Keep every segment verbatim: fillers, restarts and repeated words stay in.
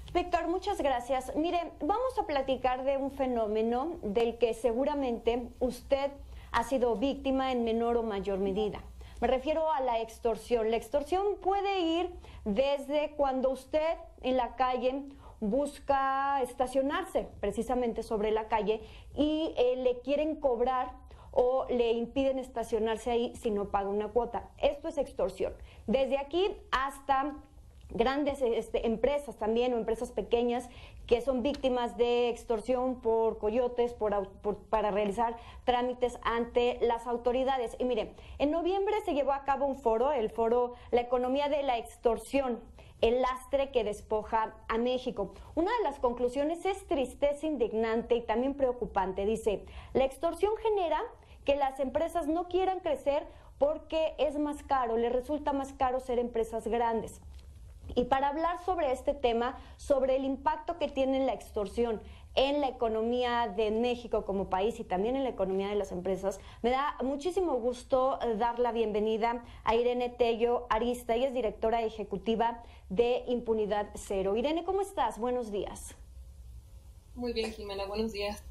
Víctor, muchas gracias. Mire, vamos a platicar de un fenómeno del que seguramente usted ha sido víctima en menor o mayor medida. Me refiero a la extorsión. La extorsión puede ir desde cuando usted en la calle busca estacionarse precisamente sobre la calle y eh, le quieren cobrar o le impiden estacionarse ahí si no paga una cuota. Esto es extorsión. Desde aquí hasta grandes este, empresas también o empresas pequeñas que son víctimas de extorsión por coyotes por, por, para realizar trámites ante las autoridades. Y mire, en noviembre se llevó a cabo un foro, el foro La economía de la extorsión, el lastre que despoja a México. Una de las conclusiones es tristeza indignante y también preocupante. Dice, la extorsión genera que las empresas no quieran crecer porque es más caro, les resulta más caro ser empresas grandes. Y para hablar sobre este tema, sobre el impacto que tiene la extorsión en la economía de México como país y también en la economía de las empresas, me da muchísimo gusto dar la bienvenida a Irene Tello Arista. Ella es directora ejecutiva de Impunidad Cero. Irene, ¿cómo estás? Buenos días. Muy bien, Jimena, buenos días.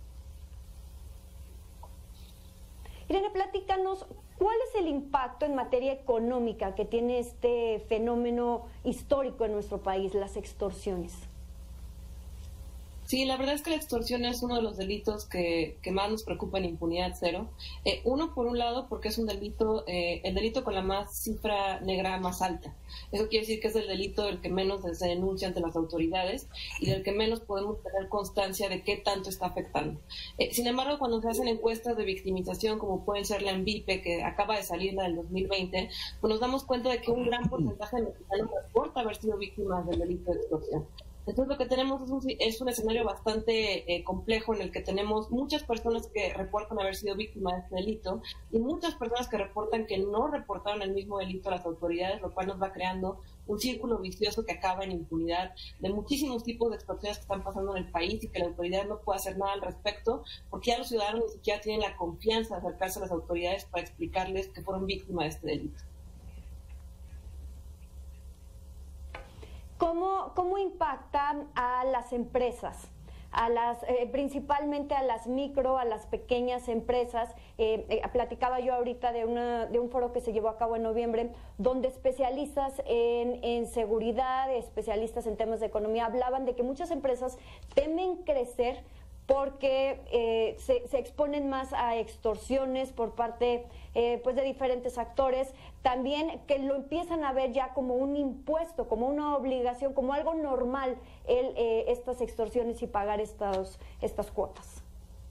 Irene, platícanos, ¿cuál es el impacto en materia económica que tiene este fenómeno histórico en nuestro país, las extorsiones? Sí, la verdad es que la extorsión es uno de los delitos que, que más nos preocupa en Impunidad Cero. Eh, uno, por un lado, porque es un delito, eh, el delito con la más cifra negra más alta. Eso quiere decir que es el delito del que menos se denuncia ante las autoridades y del que menos podemos tener constancia de qué tanto está afectando. Eh, sin embargo, cuando se hacen encuestas de victimización, como pueden ser la ENVIPE, que acaba de salir, la del dos mil veinte, pues nos damos cuenta de que un gran porcentaje de mexicanos reporta haber sido víctimas del delito de extorsión. Entonces lo que tenemos es un, es un escenario bastante eh, complejo en el que tenemos muchas personas que reportan haber sido víctimas de este delito y muchas personas que reportan que no reportaron el mismo delito a las autoridades, lo cual nos va creando un círculo vicioso que acaba en impunidad de muchísimos tipos de extorsiones que están pasando en el país y que la autoridad no puede hacer nada al respecto porque ya los ciudadanos ni siquiera tienen la confianza de acercarse a las autoridades para explicarles que fueron víctimas de este delito. ¿Cómo, cómo impactan a las empresas? A las, eh, principalmente a las micro, a las pequeñas empresas. Eh, eh, platicaba yo ahorita de, una, de un foro que se llevó a cabo en noviembre, donde especialistas en, en seguridad, especialistas en temas de economía, hablaban de que muchas empresas temen crecer porque eh, se, se exponen más a extorsiones por parte eh, pues de diferentes actores, también que lo empiezan a ver ya como un impuesto, como una obligación, como algo normal el, eh, estas extorsiones y pagar estas, estas cuotas.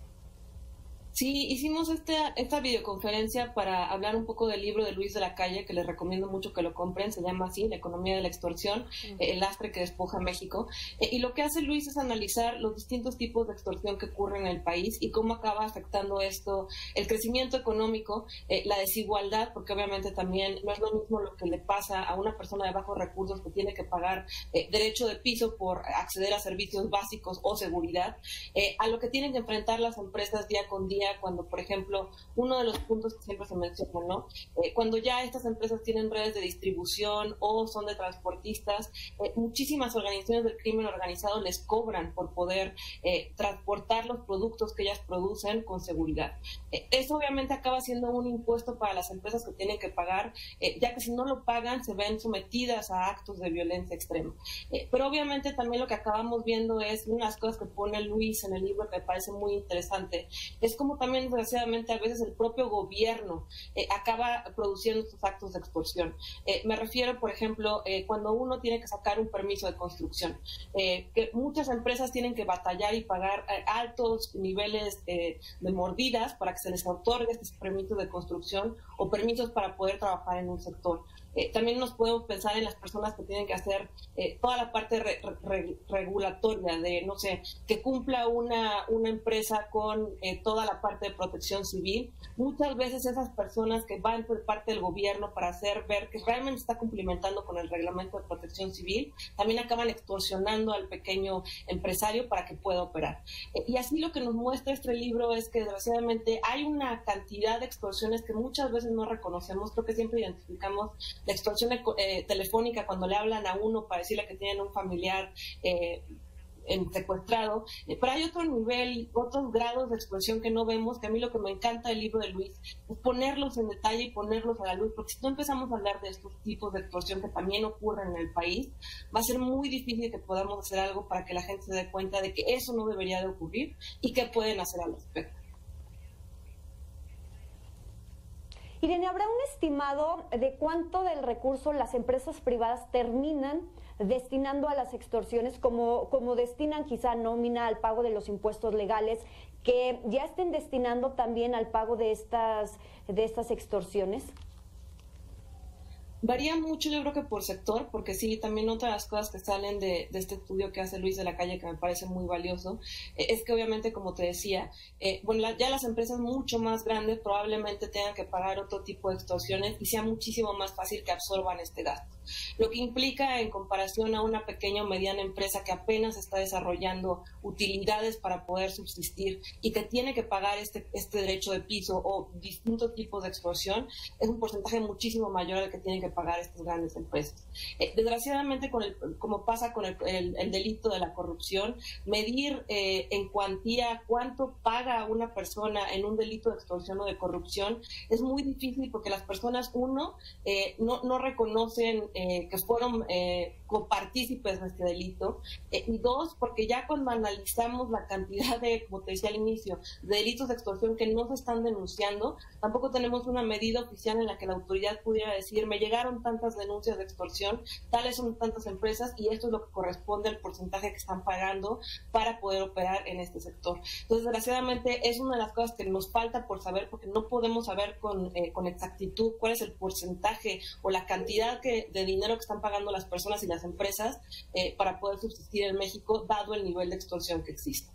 Sí, hicimos esta, esta videoconferencia para hablar un poco del libro de Luis de la Calle, que les recomiendo mucho que lo compren, se llama así, La economía de la extorsión, uh-huh. eh, el lastre que despoja a México. Eh, y lo que hace Luis es analizar los distintos tipos de extorsión que ocurren en el país y cómo acaba afectando esto, el crecimiento económico, eh, la desigualdad, porque obviamente también no es lo mismo lo que le pasa a una persona de bajos recursos que tiene que pagar eh, derecho de piso por acceder a servicios básicos o seguridad, eh, a lo que tienen que enfrentar las empresas día con día cuando, por ejemplo, uno de los puntos que siempre se menciona, ¿no? Eh, cuando ya estas empresas tienen redes de distribución o son de transportistas, eh, muchísimas organizaciones del crimen organizado les cobran por poder eh, transportar los productos que ellas producen con seguridad. Eh, eso obviamente acaba siendo un impuesto para las empresas que tienen que pagar, eh, ya que si no lo pagan se ven sometidas a actos de violencia extrema. Eh, pero obviamente también lo que acabamos viendo es unas cosas que pone Luis en el libro que me parece muy interesante, es como también desgraciadamente a veces el propio gobierno eh, acaba produciendo estos actos de extorsión. Eh, me refiero, por ejemplo, eh, cuando uno tiene que sacar un permiso de construcción, eh, que muchas empresas tienen que batallar y pagar eh, altos niveles eh, de mordidas para que se les otorgue este permiso de construcción o permisos para poder trabajar en un sector. Eh, también nos podemos pensar en las personas que tienen que hacer eh, toda la parte re, re, regulatoria de, no sé, que cumpla una, una empresa con eh, toda la parte de protección civil. Muchas veces esas personas que van por parte del gobierno para hacer ver que realmente está cumplimentando con el reglamento de protección civil, también acaban extorsionando al pequeño empresario para que pueda operar. Eh, y así lo que nos muestra este libro es que desgraciadamente hay una cantidad de extorsiones que muchas veces no reconocemos. Creo que siempre identificamos la extorsión eh, telefónica cuando le hablan a uno para decirle que tienen un familiar eh, en secuestrado, eh, pero hay otro nivel, otros grados de expresión que no vemos, que a mí lo que me encanta del libro de Luis es ponerlos en detalle y ponerlos a la luz, porque si no empezamos a hablar de estos tipos de extorsión que también ocurren en el país, va a ser muy difícil que podamos hacer algo para que la gente se dé cuenta de que eso no debería de ocurrir y qué pueden hacer al respecto. Irene, ¿habrá un estimado de cuánto del recurso las empresas privadas terminan destinando a las extorsiones, como, como destinan quizá nómina al pago de los impuestos legales, que ya estén destinando también al pago de estas, de estas extorsiones? Varía mucho, yo creo que por sector, porque sí, también otra de las cosas que salen de, de este estudio que hace Luis de la Calle, que me parece muy valioso, eh, es que obviamente, como te decía, eh, bueno, la, ya las empresas mucho más grandes probablemente tengan que pagar otro tipo de extorsiones y sea muchísimo más fácil que absorban este gasto. Lo que implica, en comparación a una pequeña o mediana empresa que apenas está desarrollando utilidades para poder subsistir y que tiene que pagar este, este derecho de piso o distintos tipos de extorsión, es un porcentaje muchísimo mayor al que tienen que pagar estas grandes empresas. Eh, desgraciadamente, con el, como pasa con el, el, el delito de la corrupción, medir eh, en cuantía cuánto paga una persona en un delito de extorsión o de corrupción es muy difícil, porque las personas, uno, eh, no, no reconocen eh, que fueron eh, copartícipes de este delito, eh, y dos, porque ya cuando analizamos la cantidad de, como te decía al inicio, de delitos de extorsión que no se están denunciando, tampoco tenemos una medida oficial en la que la autoridad pudiera decir, me llegaron tantas denuncias de extorsión, tales son tantas empresas y esto es lo que corresponde al porcentaje que están pagando para poder operar en este sector. Entonces, desgraciadamente, es una de las cosas que nos falta por saber, porque no podemos saber con, eh, con exactitud cuál es el porcentaje o la cantidad que, de dinero que están pagando las personas y las empresas eh, para poder subsistir en México, dado el nivel de extorsión que existe.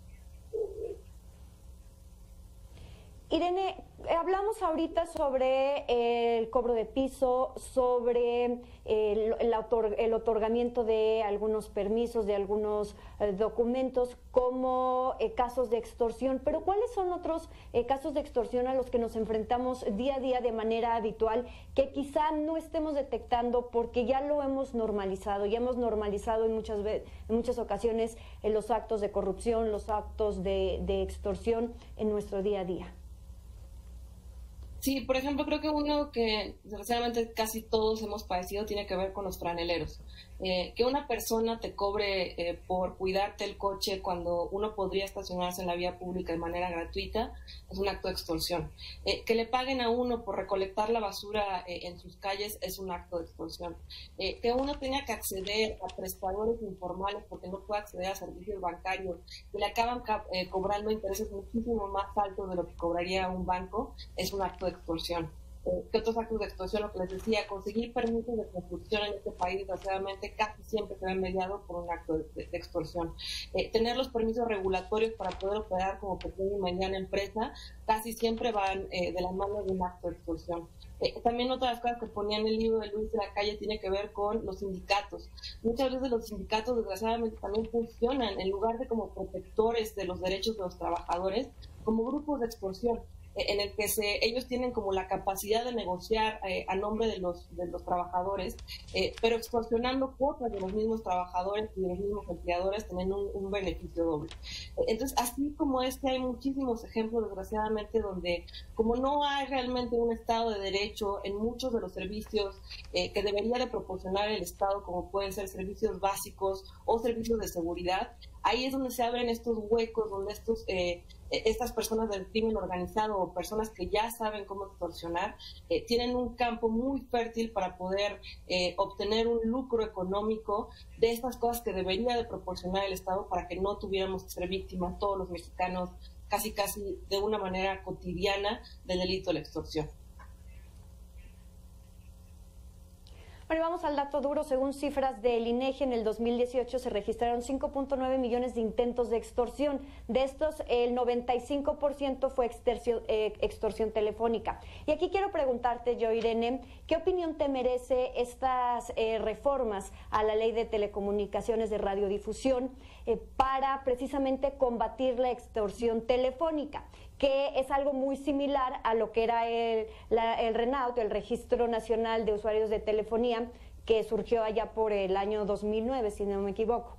Irene, hablamos ahorita sobre el cobro de piso, sobre el, el, otor, el otorgamiento de algunos permisos, de algunos eh, documentos como eh, casos de extorsión, pero ¿cuáles son otros eh, casos de extorsión a los que nos enfrentamos día a día de manera habitual que quizá no estemos detectando porque ya lo hemos normalizado, ya hemos normalizado en muchas, en muchas ocasiones eh, los actos de corrupción, los actos de, de extorsión en nuestro día a día? Sí, por ejemplo, creo que uno que desgraciadamente casi todos hemos padecido tiene que ver con los franeleros. Eh, que una persona te cobre eh, por cuidarte el coche cuando uno podría estacionarse en la vía pública de manera gratuita es un acto de extorsión. Eh, que le paguen a uno por recolectar la basura eh, en sus calles es un acto de extorsión. Eh, que uno tenga que acceder a prestadores informales porque no puede acceder a servicios bancarios y le acaban eh, cobrando intereses muchísimo más altos de lo que cobraría un banco es un acto de extorsión. ¿Qué otros actos de extorsión? Lo que les decía, conseguir permisos de construcción en este país, desgraciadamente, casi siempre se ve mediado por un acto de, de, de extorsión. Eh, tener los permisos regulatorios para poder operar como pequeña y mediana empresa, casi siempre van eh, de la mano de un acto de extorsión. Eh, también otra de las cosas que ponía en el libro de Luis de la Calle tiene que ver con los sindicatos. Muchas veces los sindicatos, desgraciadamente, también funcionan, en lugar de como protectores de los derechos de los trabajadores, como grupos de extorsión, en el que se, ellos tienen como la capacidad de negociar eh, a nombre de los, de los trabajadores, eh, pero extorsionando cuotas de los mismos trabajadores y de los mismos empleadores, teniendo un, un beneficio doble. Entonces, así como este, hay muchísimos ejemplos, desgraciadamente, donde como no hay realmente un Estado de Derecho en muchos de los servicios eh, que debería de proporcionar el Estado, como pueden ser servicios básicos o servicios de seguridad, ahí es donde se abren estos huecos, donde estos eh, estas personas del crimen organizado o personas que ya saben cómo extorsionar eh, tienen un campo muy fértil para poder eh, obtener un lucro económico de estas cosas que debería de proporcionar el Estado para que no tuviéramos que ser víctimas todos los mexicanos casi casi de una manera cotidiana del delito de la extorsión. Bueno, vamos al dato duro. Según cifras del INEGI, en el dos mil dieciocho se registraron cinco punto nueve millones de intentos de extorsión. De estos, el noventa y cinco por ciento fue extorsión, eh, extorsión telefónica. Y aquí quiero preguntarte yo, Irene, ¿qué opinión te merece estas eh, reformas a la Ley de Telecomunicaciones de Radiodifusión eh, para precisamente combatir la extorsión telefónica? que es algo muy similar a lo que era el, la, el RENAUT, el Registro Nacional de Usuarios de Telefonía, que surgió allá por el año dos mil nueve, si no me equivoco.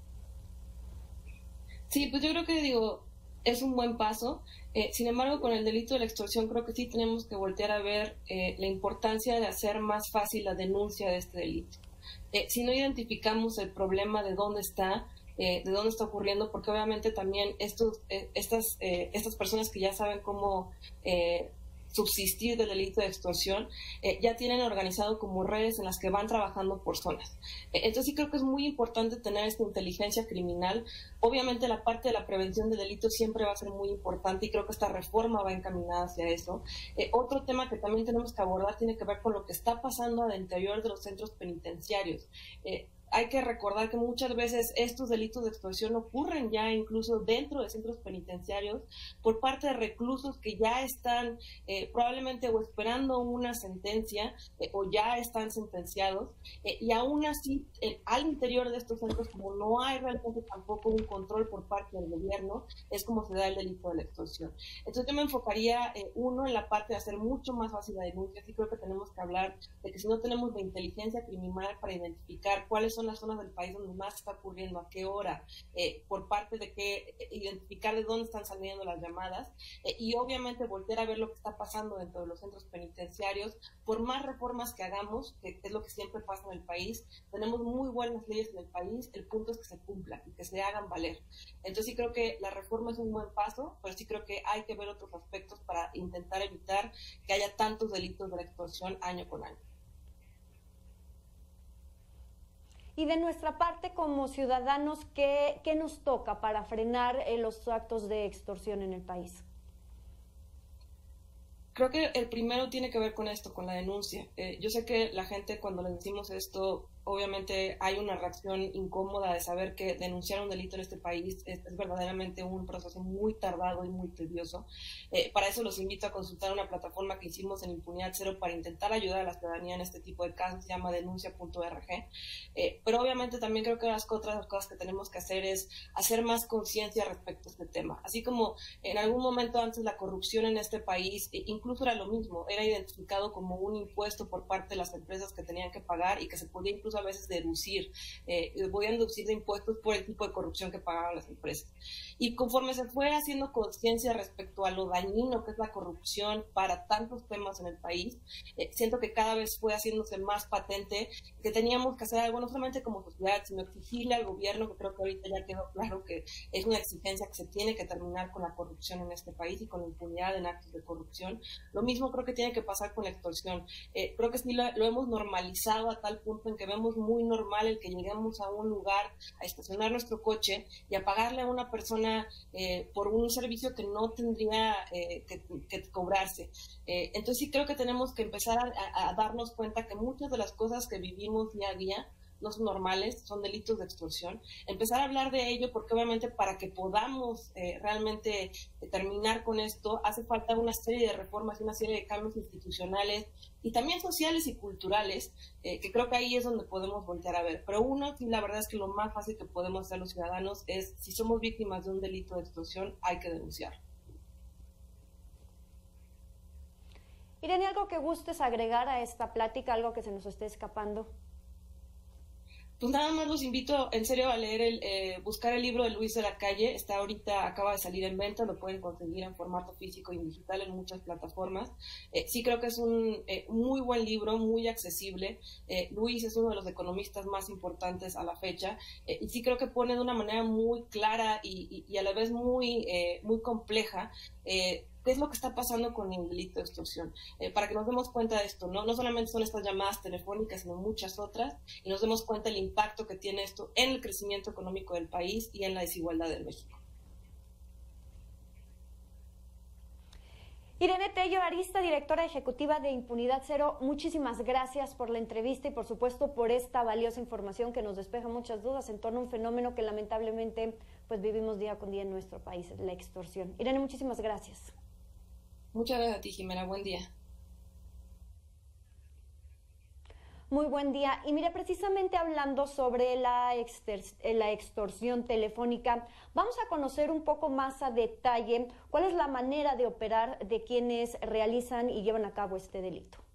Sí, pues yo creo que, digo, es un buen paso. Eh, sin embargo, con el delito de la extorsión creo que sí tenemos que voltear a ver eh, la importancia de hacer más fácil la denuncia de este delito. Eh, si no identificamos el problema de dónde está, eh, de dónde está ocurriendo, porque obviamente también estos, eh, estas, eh, estas personas que ya saben cómo eh, subsistir del delito de extorsión, eh, ya tienen organizado como redes en las que van trabajando por zonas. Eh, entonces sí creo que es muy importante tener esta inteligencia criminal. Obviamente la parte de la prevención de delitos siempre va a ser muy importante y creo que esta reforma va encaminada hacia eso. Eh, otro tema que también tenemos que abordar tiene que ver con lo que está pasando al interior de los centros penitenciarios. Eh, Hay que recordar que muchas veces estos delitos de extorsión ocurren ya incluso dentro de centros penitenciarios por parte de reclusos que ya están eh, probablemente o esperando una sentencia eh, o ya están sentenciados eh, y aún así eh, al interior de estos centros, como no hay realmente tampoco un control por parte del gobierno, es como se da el delito de la extorsión. Entonces yo me enfocaría eh, uno en la parte de hacer mucho más fácil la denuncia. Sí creo que tenemos que hablar de que si no tenemos la inteligencia criminal para identificar cuáles son las zonas del país donde más está ocurriendo, a qué hora, eh, por parte de qué, eh, identificar de dónde están saliendo las llamadas eh, y obviamente volver a ver lo que está pasando dentro de los centros penitenciarios. Por más reformas que hagamos, que es lo que siempre pasa en el país, tenemos muy buenas leyes en el país, el punto es que se cumplan y que se hagan valer. Entonces sí creo que la reforma es un buen paso, pero sí creo que hay que ver otros aspectos para intentar evitar que haya tantos delitos de la extorsión año con año. Y de nuestra parte, como ciudadanos, ¿qué, qué nos toca para frenar eh, los actos de extorsión en el país? Creo que el primero tiene que ver con esto, con la denuncia. Eh, yo sé que la gente, cuando le decimos esto, obviamente hay una reacción incómoda de saber que denunciar un delito en este país es, es verdaderamente un proceso muy tardado y muy tedioso. Eh, para eso los invito a consultar una plataforma que hicimos en Impunidad Cero para intentar ayudar a la ciudadanía en este tipo de casos, se llama denuncia punto org. Eh, pero obviamente también creo que las otras cosas que tenemos que hacer es hacer más conciencia respecto a este tema. Así como en algún momento antes la corrupción en este país, eh, incluso era lo mismo, era identificado como un impuesto por parte de las empresas que tenían que pagar y que se podía incluso a veces deducir, eh, podían deducir de impuestos por el tipo de corrupción que pagaban las empresas. Y conforme se fue haciendo conciencia respecto a lo dañino que es la corrupción para tantos temas en el país, eh, siento que cada vez fue haciéndose más patente que teníamos que hacer algo, no solamente como sociedad, sino exigirle al gobierno, que creo que ahorita ya quedó claro que es una exigencia que se tiene que terminar con la corrupción en este país y con la impunidad en actos de corrupción. Lo mismo creo que tiene que pasar con la extorsión. Eh, creo que sí lo, lo hemos normalizado a tal punto en que vemos muy normal el que lleguemos a un lugar a estacionar nuestro coche y a pagarle a una persona eh, por un servicio que no tendría eh, que, que cobrarse. Eh, entonces sí creo que tenemos que empezar a, a darnos cuenta que muchas de las cosas que vivimos día a día no son normales, son delitos de extorsión. Empezar a hablar de ello porque obviamente para que podamos eh, realmente eh, terminar con esto hace falta una serie de reformas y una serie de cambios institucionales y también sociales y culturales, eh, que creo que ahí es donde podemos voltear a ver. Pero uno, sí, la verdad es que lo más fácil que podemos hacer los ciudadanos es, si somos víctimas de un delito de extorsión, hay que denunciar. Irene, ¿algo que gustes agregar a esta plática, algo que se nos esté escapando? Pues nada más los invito en serio a leer, el, eh, buscar el libro de Luis de la Calle. Está ahorita, acaba de salir en venta, lo pueden conseguir en formato físico y digital en muchas plataformas. Eh, sí creo que es un eh, muy buen libro, muy accesible. Eh, Luis es uno de los economistas más importantes a la fecha eh, y sí creo que pone de una manera muy clara y, y, y a la vez muy, eh, muy compleja eh, qué es lo que está pasando con el delito de extorsión, eh, para que nos demos cuenta de esto, ¿no? No solamente son estas llamadas telefónicas, sino muchas otras, y nos demos cuenta del impacto que tiene esto en el crecimiento económico del país y en la desigualdad de México. Irene Tello Arista, directora ejecutiva de Impunidad Cero, muchísimas gracias por la entrevista y por supuesto por esta valiosa información que nos despeja muchas dudas en torno a un fenómeno que lamentablemente pues vivimos día con día en nuestro país, la extorsión. Irene, muchísimas gracias. Muchas gracias a ti, Jimena. Buen día. Muy buen día. Y mire, precisamente hablando sobre la, la extorsión telefónica, vamos a conocer un poco más a detalle cuál es la manera de operar de quienes realizan y llevan a cabo este delito.